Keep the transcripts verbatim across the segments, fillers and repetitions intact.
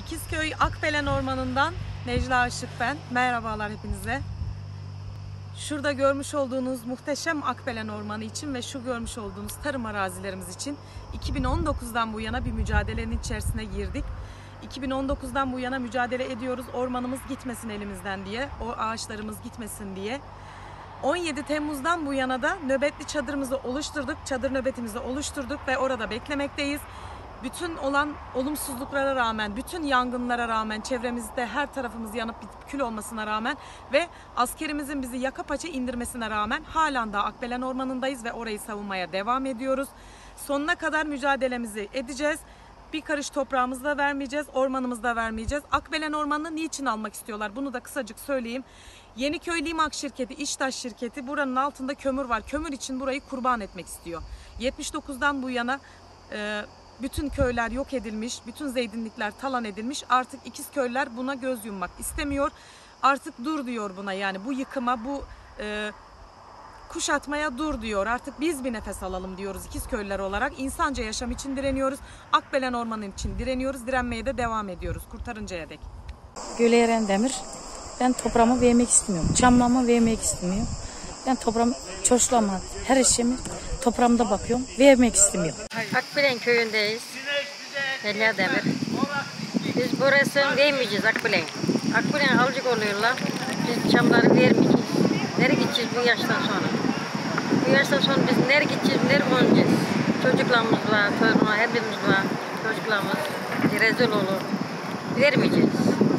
İkizköy Akbelen Ormanı'ndan Necla Aşık ben. Merhabalar hepinize. Şurada görmüş olduğunuz muhteşem Akbelen Ormanı için ve şu görmüş olduğunuz tarım arazilerimiz için iki bin on dokuzdan bu yana bir mücadelenin içerisine girdik. iki bin on dokuzdan bu yana mücadele ediyoruz. Ormanımız gitmesin elimizden diye, o ağaçlarımız gitmesin diye. on yedi Temmuz'dan bu yana da nöbetli çadırımızı oluşturduk. Çadır nöbetimizi oluşturduk ve orada beklemekteyiz. Bütün olan olumsuzluklara rağmen, bütün yangınlara rağmen, çevremizde her tarafımız yanıp kül olmasına rağmen ve askerimizin bizi yaka paça indirmesine rağmen halen daha Akbelen Ormanı'ndayız ve orayı savunmaya devam ediyoruz. Sonuna kadar mücadelemizi edeceğiz. Bir karış toprağımızı da vermeyeceğiz, ormanımızı da vermeyeceğiz. Akbelen Ormanı'nı niçin almak istiyorlar? Bunu da kısacık söyleyeyim. Yeniköy Limak şirketi, İştaş şirketi buranın altında kömür var. Kömür için burayı kurban etmek istiyor. yetmiş dokuzdan bu yana e, bütün köyler yok edilmiş, bütün zeytinlikler talan edilmiş. Artık İkizköylüler buna göz yummak istemiyor. Artık dur diyor buna, yani bu yıkıma, bu e, kuşatmaya dur diyor. Artık biz bir nefes alalım diyoruz İkizköylüler olarak. İnsanca yaşam için direniyoruz. Akbelen Ormanı için direniyoruz. Direnmeye de devam ediyoruz kurtarıncaya dek. Güleren Demir. Ben toprağımı vermek istemiyorum. Çamlamı vermek istemiyorum. Ben toprağımı çoşlama, her işimi toprağımda bakıyorum. Vermek istemiyorum. Akbelen köyündeyiz. Hülya Demir. Biz burasını vermeyeceğiz Akbelen. Akbelen alıcık oluyorlar. Biz çamları vermeyeceğiz. Nereye gideceğiz bu yaştan sonra? Bu yaştan sonra biz nereye gideceğiz, nereye oynayacağız? Çocuklarımız var, torunlar, hepimiz var. Çocuklarımız rezil olur. Vermeyeceğiz.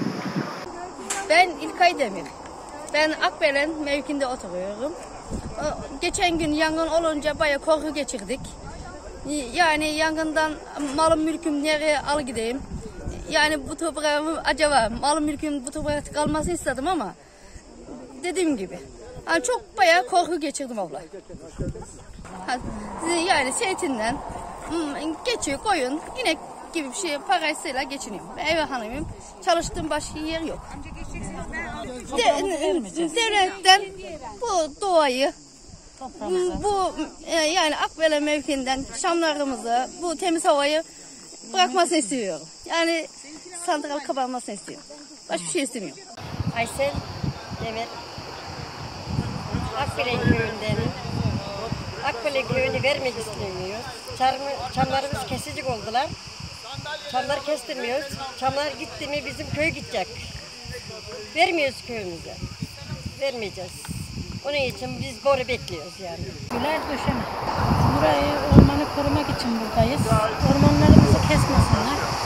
Ben İlkay Demir. Ben Akbelen mevkinde oturuyorum. Geçen gün yangın olunca bayağı korku geçirdik. Yani yangından malım mülküm nereye al gideyim? Yani bu toprağımı acaba malım mülküm bu toprakta kalmasını istedim ama dediğim gibi yani çok bayağı korku geçirdim abla. Yani zeytinden geçiyor koyun, inek gibi bir şey parasıyla geçiniyorum. Ben ev hanımıyım. Çalıştığım başka yer yok. De, devletten bu doğayı, bu yani Akbelen mevkiinden şamlarımızı, bu temiz havayı bırakmasını istiyorum. Yani santral kapanmasını istiyorum. Başka bir şey istemiyorum. Aysel Demir. Akbelen köyündenim. Akbelen köyünü vermek istemiyoruz. Çamı, çamlarımız kesicik oldular. Çamlar kestirmiyoruz. Çamlar gitti mi bizim köy gidecek. Vermiyoruz köyümüze. Vermeyeceğiz. Onun için biz boru bekliyoruz yani. Güler döşeme. Burayı ormanı korumak için buradayız. Ormanlarımızı kesmesinler.